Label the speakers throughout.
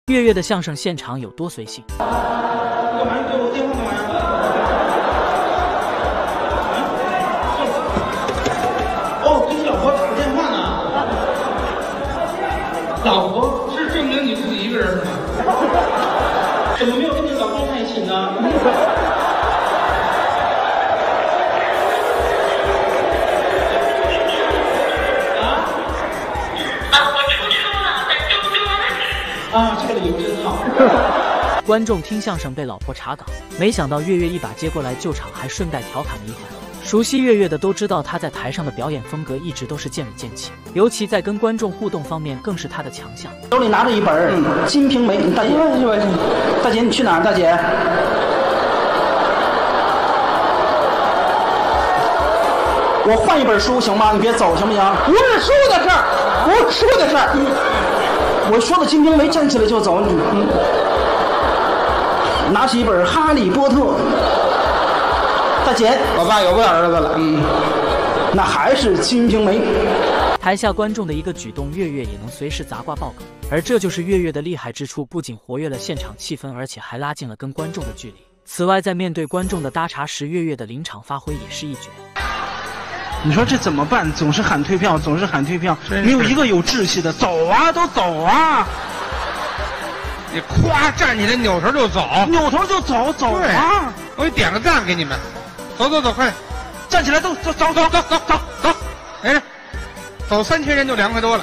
Speaker 1: 月月的相声现场有多随性？
Speaker 2: 干嘛？你给我电话干嘛呀？哦，给你老婆打个电话呢。老婆是证明你自己一个人是吗？怎么没有跟你老公在一起呢？啊，这个理由真好。
Speaker 1: 观众听相声被老婆查岗，没想到月月一把接过来救场，还顺带调侃了一番。熟悉月月的都知道，他在台上的表演风格一直都是见稳见气，尤其在跟观众互动方面更是他的强项。
Speaker 2: 手里拿着一本《金瓶梅》，大姐，大姐你去哪儿？大姐，我换一本书行吗？你别走行不行？不是书的事儿，不是书的事儿。我说的《金瓶梅》，站起来就走。拿起一本《哈利波特》。大姐，我爸有个儿子了，那还是《金瓶梅》。
Speaker 1: 台下观众的一个举动，月月也能随时砸挂爆梗，而这就是月月的厉害之处，不仅活跃了现场气氛，而且还拉近了跟观众的距离。此外，在面对观众的搭茬时，月月的临场发挥也是一绝。
Speaker 3: 你说这怎么办？总是喊退票，总是喊退票，没有一个有志气的。走啊，都走啊！
Speaker 4: 你咵站起来，扭头就走，
Speaker 3: 扭头就走，走啊！
Speaker 4: 我给点个赞给你们，走走走，快点，
Speaker 3: 站起来，走走走走走走走走！
Speaker 4: 哎，走3群人就2块多了，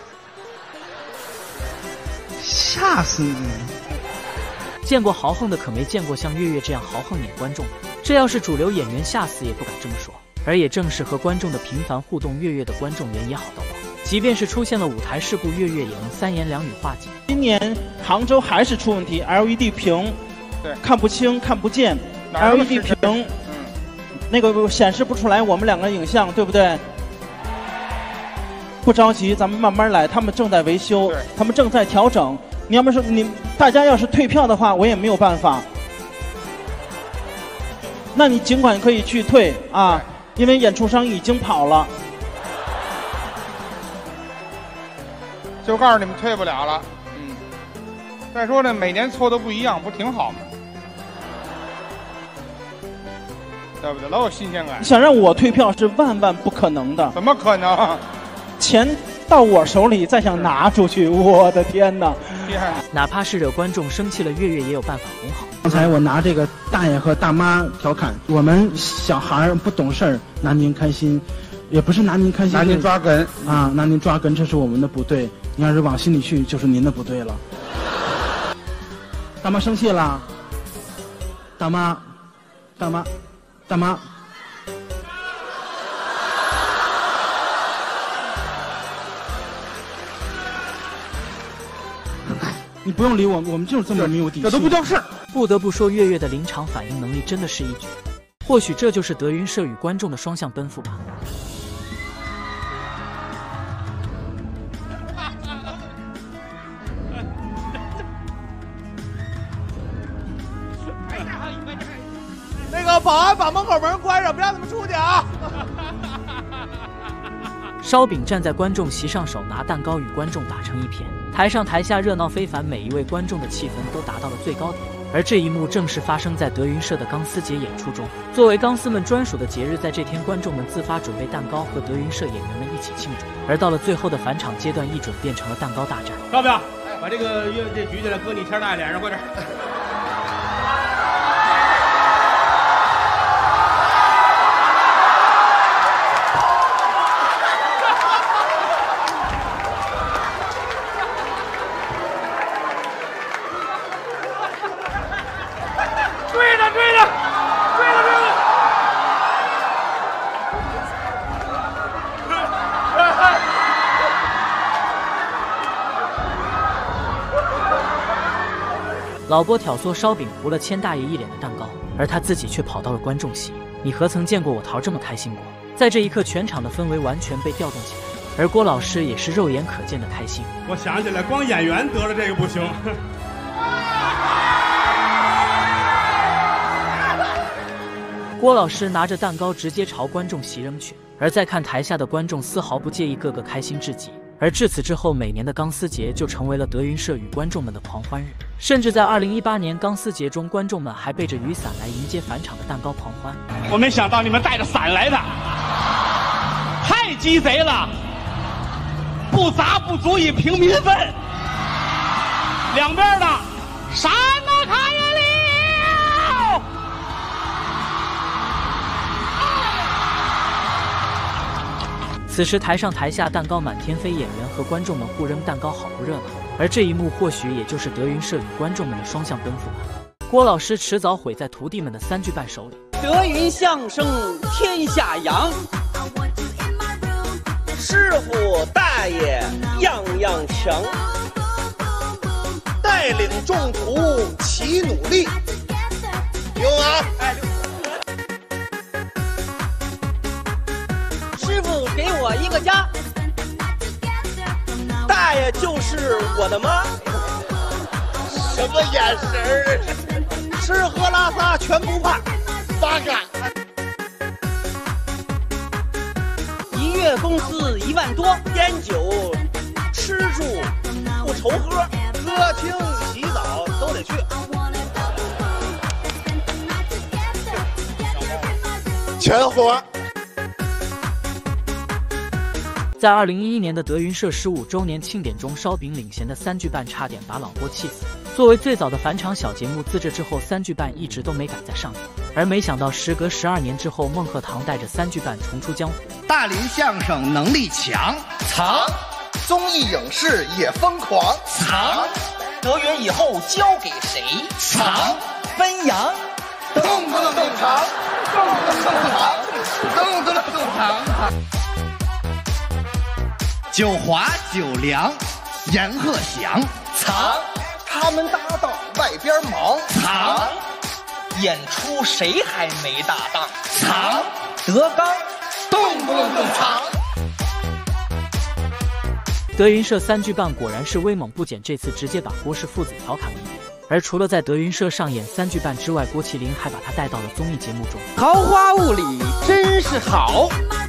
Speaker 3: 吓死你！
Speaker 1: 见过豪横的，可没见过像月月这样豪横撵观众的。这要是主流演员，吓死也不敢这么说。而也正是和观众的频繁互动，月月的观众缘也好到爆。即便是出现了舞台事故，月月也能3言2语化解。
Speaker 5: 今年杭州还是出问题 ，LED 屏，
Speaker 4: 对，
Speaker 5: 看不清看不见 ，LED 屏，那个显示不出来我们2个影像，对不对？不着急，咱们慢慢来，他们正在维修，他们正在调整。你要么说大家要是退票的话，我也没有办法。那你尽管可以去退啊。因为演出商已经跑了，
Speaker 4: 就告诉你们退不了了。再说呢，每年错的不一样，不挺好吗？对不对？老有新鲜感。
Speaker 5: 想让我退票是万万不可能的。
Speaker 4: 怎么可能？
Speaker 5: 钱到我手里，再想拿出去，我的天哪！
Speaker 1: 哪怕是惹观众生气了，月月也有办法哄好。
Speaker 3: 刚才我拿这个大爷和大妈调侃，我们小孩不懂事儿，拿您开心，也不是拿您开心，
Speaker 4: 拿您抓梗
Speaker 3: 啊，拿您抓梗，这是我们的不对。你要是往心里去，就是您的不对了。大妈生气了，大妈。你不用理我，我们就是这么没有底气，
Speaker 4: 这都不叫事儿。
Speaker 1: 不得不说，月月的临场反应能力真的是一绝。或许这就是德云社与观众的双向奔赴吧。
Speaker 6: 那个保安把门口门关上，别让他们出去啊！
Speaker 1: 烧饼站在观众席上，手拿蛋糕与观众打成一片，台上台下热闹非凡，每一位观众的气氛都达到了最高点。而这一幕正是发生在德云社的钢丝节演出中。作为钢丝们专属的节日，在这天，观众们自发准备蛋糕，和德云社演员们一起庆祝。而到了最后的返场阶段，一准变成了蛋糕大战。
Speaker 6: 要不要把这个乐这举起来，搁你天大脸上，快点！
Speaker 1: 老波挑唆烧饼糊了谦大爷一脸的蛋糕，而他自己却跑到了观众席。你何曾见过我桃这么开心过？在这一刻，全场的氛围完全被调动起来，而郭老师也是肉眼可见的开心。
Speaker 6: 我想起来，光演员得了这个不行。
Speaker 1: 郭老师拿着蛋糕直接朝观众席扔去，而在看台下的观众丝毫不介意，个个开心至极。 而至此之后，每年的钢丝节就成为了德云社与观众们的狂欢日。甚至在2018年钢丝节中，观众们还背着雨伞来迎接返场的蛋糕狂欢。
Speaker 7: 我没想到你们带着伞来的，太鸡贼了！不砸不足以平民愤，两边的闪呐开呀了！
Speaker 1: 此时台上台下蛋糕满天飞，演员和观众们互扔蛋糕，好不热闹。而这一幕或许也就是德云社与观众们的双向奔赴吧。郭老师迟早毁在徒弟们的3句半手里。
Speaker 8: 德云相声天下扬，师傅大爷样样强，带领众徒齐努力。用啊！师傅给我一个家，大爷就是我的妈。什么眼神儿？吃喝拉撒全不怕，八嘎。1月工资1万多，烟酒吃住不愁喝，歌厅洗澡都得去。全活。
Speaker 1: 在2011年的德云社15周年庆典中，烧饼领衔的3句半差点把老郭气死。作为最早的返场小节目，自这之后3句半一直都没敢再上演。而没想到，时隔12年之后，孟鹤堂带着3句半重出江湖。
Speaker 9: 大林相声能力强，藏；综艺影视也疯狂，藏；德云以后交给谁，藏；分洋，动不动动藏，动不动动藏，动不动动藏。九华九良，阎鹤祥，藏；他们搭档外边忙，藏；演出谁还没搭档，藏；德纲动不动动藏。
Speaker 1: 德云社3句半果然是威猛不减，这次直接把郭氏父子调侃了一遍。而除了在德云社上演3句半之外，郭麒麟还把他带到了综艺节目中。
Speaker 8: 桃花坞里真是好，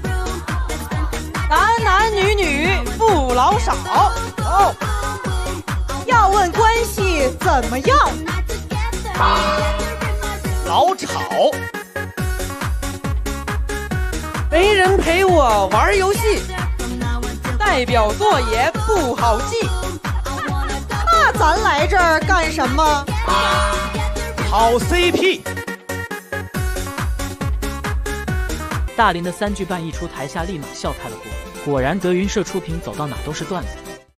Speaker 8: 男男女女不老少。哦，
Speaker 10: 要问关系怎么样？
Speaker 8: 老吵，没人陪我玩游戏，代表作也不好记。
Speaker 10: 那咱来这儿干什么？
Speaker 8: 好 CP。
Speaker 1: 大林的3句半一出，台下立马笑开了锅。果然，德云社出品走到哪都是段子。